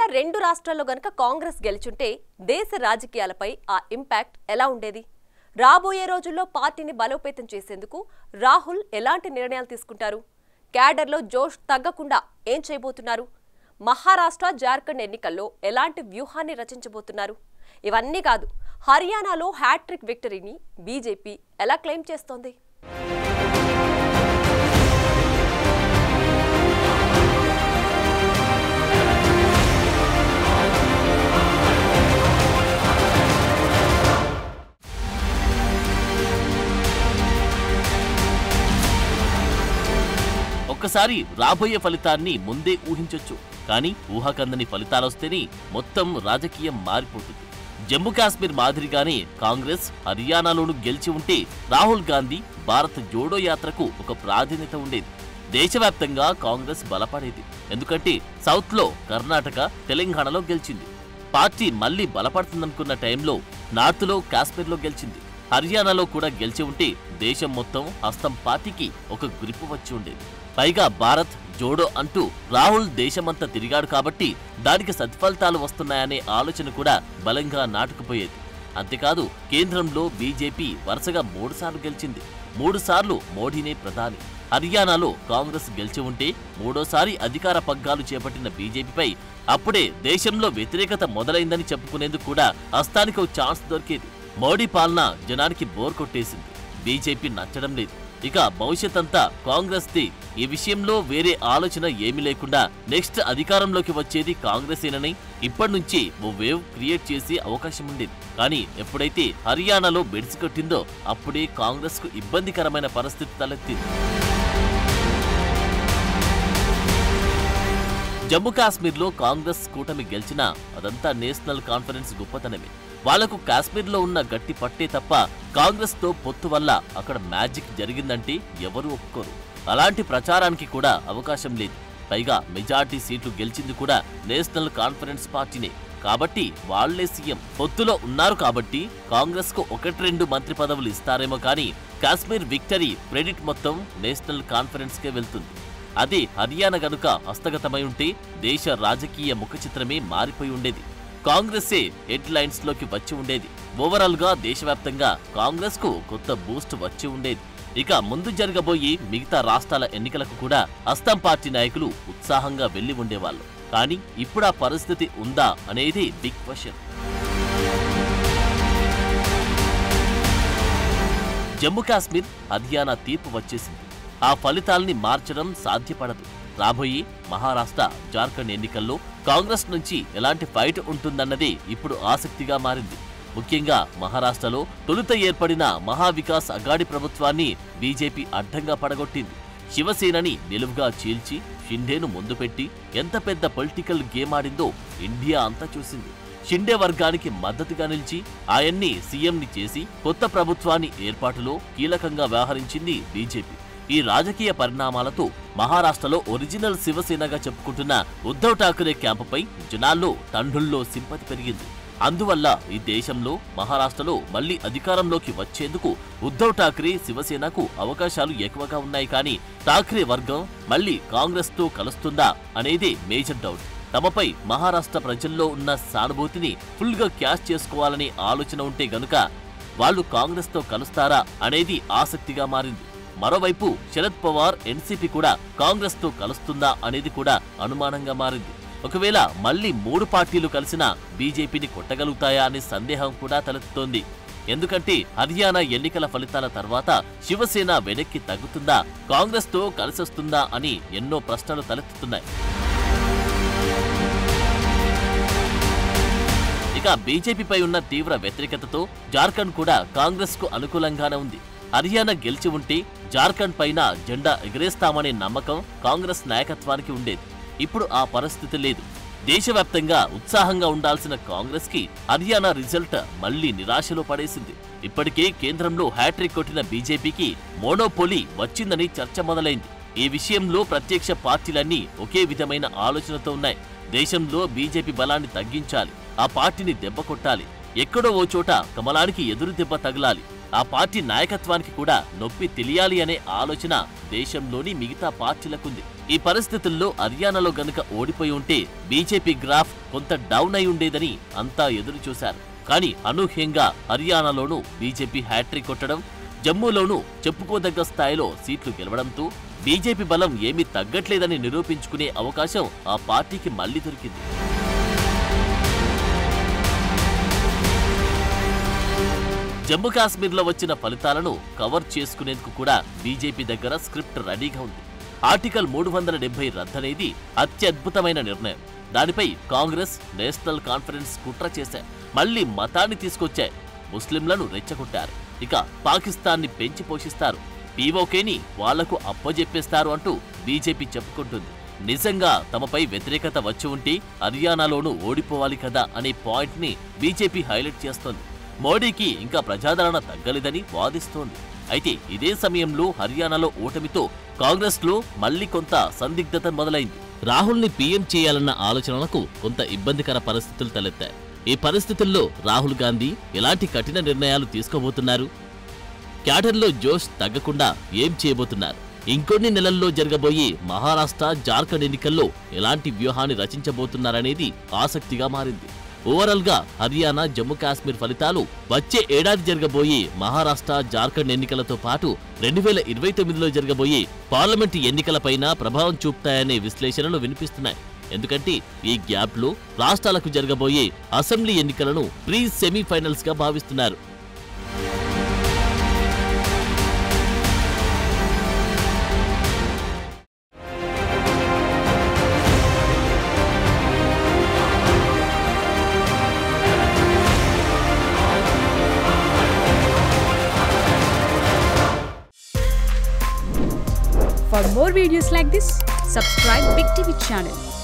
రెండు రాష్ట్రాల్లో గనుక కాంగ్రెస్ గెలుచుంటే దేశ రాజకీయాలపై ఆ ఇంపాక్ట్ ఎలా ఉండేది? రాబోయే రోజుల్లో పార్టీని బలోపేతం చేసేందుకు రాహుల్ ఎలాంటి నిర్ణయాలు తీసుకుంటారు? క్యాడర్లో జోష్ తగ్గకుండా ఏం చేయబోతున్నారు? మహారాష్ట్ర, జార్ఖండ్ ఎన్నికల్లో ఎలాంటి వ్యూహాన్ని రచించబోతున్నారు? ఇవన్నీ కాదు, హర్యానాలో హ్యాట్రిక్ విక్టరీని బీజేపీ ఎలా క్లెయిమ్ చేస్తోంది? ఒక్కసారి రాబోయే ఫలితాన్ని ముందే ఊహించొచ్చు. కానీ ఊహకందని ఫలితాలొస్తేనే మొత్తం రాజకీయం మారిపోతుంది. జమ్మూ కాశ్మీర్ మాదిరిగానే కాంగ్రెస్ హర్యానాలోనూ గెలిచి ఉంటే రాహుల్ గాంధీ భారత్ జోడో యాత్రకు ఒక ప్రాధాన్యత ఉండేది. దేశవ్యాప్తంగా కాంగ్రెస్ బలపడేది. ఎందుకంటే సౌత్లో కర్ణాటక, తెలంగాణలో గెలిచింది. పార్టీ మళ్లీ బలపడుతుందనుకున్న టైంలో నార్త్లో, కాశ్మీర్లో గెలిచింది. హర్యానాలో కూడా గెలిచి ఉంటే దేశం మొత్తం హస్తం పార్టీకి ఒక గ్రిప్ వచ్చి ఉండేది. పైగా భారత్ జోడో అంటూ రాహుల్ దేశమంతా తిరిగాడు కాబట్టి దానికి సత్ఫలితాలు వస్తున్నాయనే ఆలోచన కూడా బలంగా నాటుకుపోయేది. అంతేకాదు, కేంద్రంలో బీజేపీ వరుసగా 3 సార్లు గెలిచింది. 3 సార్లు మోడీనే ప్రధాని. హర్యానాలో కాంగ్రెస్ గెలిచి ఉంటే మూడోసారి అధికార పగ్గాలు చేపట్టిన బీజేపీపై అప్పుడే దేశంలో వ్యతిరేకత మొదలైందని చెప్పుకునేందుకు కూడా హస్తానికి ఛాన్స్ దొరికేది. మోడీ పాలన జనానికి బోర్ కొట్టేసింది. బీజేపీ నచ్చడం లేదు. ఇక భవిష్యత్ అంతా కాంగ్రెస్ ది. ఈ విషయంలో వేరే ఆలోచన ఏమీ లేకుండా నెక్స్ట్ అధికారంలోకి వచ్చేది కాంగ్రెసేనని ఇప్పటి నుంచి ఓ వేవ్ క్రియేట్ చేసే అవకాశం ఉండేది. కానీ ఎప్పుడైతే హర్యానాలో బెడిసి కొట్టిందో అప్పుడే కాంగ్రెస్ కు ఇబ్బందికరమైన పరిస్థితి తలెత్తింది. జమ్మూ కాశ్మీర్లో కాంగ్రెస్ కూటమి గెలిచినా అదంతా నేషనల్ కాన్ఫరెన్స్ గొప్పతనమే. వాళ్లకు కాశ్మీర్లో ఉన్న గట్టి పట్టే తప్ప కాంగ్రెస్ తో పొత్తు వల్ల అక్కడ మ్యాజిక్ జరిగిందంటే ఎవరూ ఒప్పుకోరు. అలాంటి ప్రచారానికి కూడా అవకాశం లేదు. పైగా మెజార్టీ సీట్లు గెలిచింది కూడా నేషనల్ కాన్ఫరెన్స్ పార్టీనే కాబట్టి వాళ్లే సీఎం. పొత్తులో ఉన్నారు కాబట్టి కాంగ్రెస్ కు 1-2 మంత్రి పదవులు ఇస్తారేమో కానీ కాశ్మీర్ విక్టరీ క్రెడిట్ మొత్తం నేషనల్ కాన్ఫరెన్స్ కే వెళ్తుంది. అదే హర్యానా గనుక హస్తగతమై ఉంటే దేశ రాజకీయ ముఖ చిత్రమే మారిపోయి ఉండేది. కాంగ్రెసే హెడ్ లైన్స్ లోకి వచ్చి ఉండేది. ఓవరాల్ గా దేశవ్యాప్తంగా కాంగ్రెస్ కు కొత్త బూస్ట్ వచ్చి ఉండేది. ఇక ముందు జరగబోయే మిగతా రాష్ట్రాల ఎన్నికలకు కూడా హస్తం పార్టీ నాయకులు ఉత్సాహంగా వెళ్లి ఉండేవాళ్ళు. కానీ ఇప్పుడు ఆ పరిస్థితి ఉందా అనేది బిగ్ క్వశ్చన్. జమ్మూ కాశ్మీర్, హర్యానా తీర్పు వచ్చేసింది. ఆ ఫలితాల్ని మార్చడం సాధ్యపడదు. రాబోయే మహారాష్ట్ర, జార్ఖండ్ ఎన్నికల్లో కాంగ్రెస్ నుంచి ఎలాంటి ఫైట్ ఉంటుందన్నదే ఇప్పుడు ఆసక్తిగా మారింది. ముఖ్యంగా మహారాష్ట్రలో తొలుత ఏర్పడిన మహావికాస్ అఘాడీ ప్రభుత్వాన్ని బీజేపీ అడ్డంగా పడగొట్టింది. శివసేనని నిలువుగా చీల్చి షిండేను ముందు పెట్టి ఎంత పెద్ద పొలిటికల్ గేమ్ ఆడిందో ఇండియా అంతా చూసింది. షిండే వర్గానికి మద్దతుగా నిలిచి ఆయన్ని సీఎంని చేసి కొత్త ప్రభుత్వాన్ని ఏర్పాటులో కీలకంగా వ్యవహరించింది బీజేపీ. ఈ రాజకీయ పరిణామాలతో మహారాష్ట్రలో ఒరిజినల్ శివసేనగా చెప్పుకుంటున్న ఉద్ధవ్ ఠాకరే క్యాంపుపై జనాల్లో తండ్రుల్లో సింపతి పెరిగింది. అందువల్ల ఈ దేశంలో మహారాష్ట్రలో మళ్లీ అధికారంలోకి వచ్చేందుకు ఉద్ధవ్ ఠాకరే, శివసేనకు అవకాశాలు ఎక్కువగా ఉన్నాయి. కానీ ఠాకరే వర్గం మళ్లీ కాంగ్రెస్ తో కలుస్తుందా అనేదే మేజర్ డౌట్. తమపై మహారాష్ట్ర ప్రజల్లో ఉన్న సానుభూతిని ఫుల్ గా క్యాష్ చేసుకోవాలనే ఆలోచన ఉంటే గనుక వాళ్లు కాంగ్రెస్ తో కలుస్తారా అనేది ఆసక్తిగా మారింది. మరోవైపు శరద్ పవార్ ఎన్సీపీ కూడా కాంగ్రెస్ తో కలుస్తుందా అనేది కూడా అనుమానంగా మారింది. ఒకవేళ మళ్లీ 3 పార్టీలు కలిసినా బీజేపీని కొట్టగలుగుతాయా అనే సందేహం కూడా తలెత్తుతోంది. ఎందుకంటే హర్యానా ఎన్నికల ఫలితాల తర్వాత శివసేన వెనక్కి తగ్గుతుందా, కాంగ్రెస్ తో కలిసొస్తుందా అని ఎన్నో ప్రశ్నలు తలెత్తుతున్నాయి. ఇక బీజేపీపై ఉన్న తీవ్ర వ్యతిరేకతతో జార్ఖండ్ కూడా కాంగ్రెస్ కు అనుకూలంగానే ఉంది. హర్యానా గెలిచి ఉంటే జార్ఖండ్ పైన జెండా ఎగరేస్తామనే నమ్మకం కాంగ్రెస్ నాయకత్వానికి ఉండేది. ఇప్పుడు ఆ పరిస్థితి లేదు. దేశవ్యాప్తంగా ఉత్సాహంగా ఉండాల్సిన కాంగ్రెస్ కి హర్యానా రిజల్ట్ మళ్లీ నిరాశలో పడేసింది. ఇప్పటికే కేంద్రంలో హ్యాట్రిక్ కొట్టిన బీజేపీకి మోనోపోలీ వచ్చిందని చర్చ మొదలైంది. ఈ విషయంలో ప్రత్యక్ష పార్టీలన్నీ ఒకే విధమైన ఆలోచనతో ఉన్నాయి. దేశంలో బీజేపీ బలాన్ని తగ్గించాలి, ఆ పార్టీని దెబ్బ కొట్టాలి, ఎక్కడో ఓ చోట కమలానికి ఎదురు దెబ్బ తగలాలి. ఆ పార్టీ నాయకత్వానికి కూడా నొప్పి తెలియాలి అనే ఆలోచన దేశంలోని మిగతా పార్టీలకుంది. ఈ పరిస్థితుల్లో హర్యానాలో గనుక ఓడిపోయి ఉంటే బీజేపీ గ్రాఫ్ కొంత డౌన్ అయి ఉండేదని అంతా ఎదురు చూశారు. కానీ అనూహ్యంగా హర్యానాలోనూ బీజేపీ హ్యాట్రిక్ కొట్టడం, జమ్మూలోనూ చెప్పుకోదగ్గ స్థాయిలో సీట్లు గెలవడంతో బీజేపీ బలం ఏమీ తగ్గట్లేదని నిరూపించుకునే అవకాశం ఆ పార్టీకి మళ్లీ దొరికింది. జమ్మూ కాశ్మీర్లో వచ్చిన ఫలితాలను కవర్ చేసుకునేందుకు కూడా బీజేపీ దగ్గర స్క్రిప్ట్ రెడీగా ఉంది. ఆర్టికల్ 370 రద్దనేది అత్యద్భుతమైన నిర్ణయం. దానిపై కాంగ్రెస్, నేషనల్ కాన్ఫరెన్స్ కుట్ర చేశాయి. మళ్లీ మతాన్ని తీసుకొచ్చాయి. ముస్లింలను రెచ్చగొట్టారు. ఇక పాకిస్తాన్ని పెంచి పోషిస్తారు, పీఓకేని వాళ్లకు అప్పజెప్పేస్తారు అంటూ బీజేపీ చెప్పుకుంటుంది. నిజంగా తమపై వ్యతిరేకత వచ్చి ఉంటే హర్యానాలోనూ ఓడిపోవాలి కదా అనే పాయింట్ ని బీజేపీ హైలైట్ చేస్తోంది. మోడీకి ఇంకా ప్రజాదరణ తగ్గలేదని వాదిస్తోంది. అయితే ఇదే సమయంలో హర్యానాలో ఓటమితో కాంగ్రెస్ లో మళ్లీ కొంత సందిగ్ధత మొదలైంది. రాహుల్ ని పీఎం చేయాలన్న ఆలోచనలకు కొంత ఇబ్బందికర పరిస్థితులు తలెత్తాయి. ఈ పరిస్థితుల్లో రాహుల్ గాంధీ ఎలాంటి కఠిన నిర్ణయాలు తీసుకోబోతున్నారు? క్యాడర్లో జోష్ తగ్గకుండా ఏం చేయబోతున్నారు? ఇంకొన్ని నెలల్లో జరగబోయే మహారాష్ట్ర, జార్ఖండ్ ఎన్నికల్లో ఎలాంటి వ్యూహాన్ని రచించబోతున్నారనేది ఆసక్తిగా మారింది. ఓవరాల్ గా హర్యానా, జమ్మూ కాశ్మీర్ ఫలితాలు వచ్చే ఏడాది జరగబోయే మహారాష్ట్ర, జార్ఖండ్ ఎన్నికలతో పాటు 2029లో జరగబోయే పార్లమెంటు ఎన్నికలపైన ప్రభావం చూపుతాయనే విశ్లేషణలు వినిపిస్తున్నాయి. ఎందుకంటే ఈ గ్యాప్ లో రాష్ట్రాలకు జరగబోయే అసెంబ్లీ ఎన్నికలను ప్రీ సెమీఫైనల్స్ గా భావిస్తున్నారు. For more videos like this, subscribe Big TV channel.